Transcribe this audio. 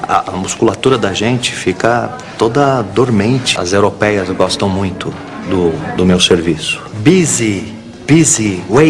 a musculatura da gente fica toda dormente. As europeias gostam muito do meu serviço. Busy, way.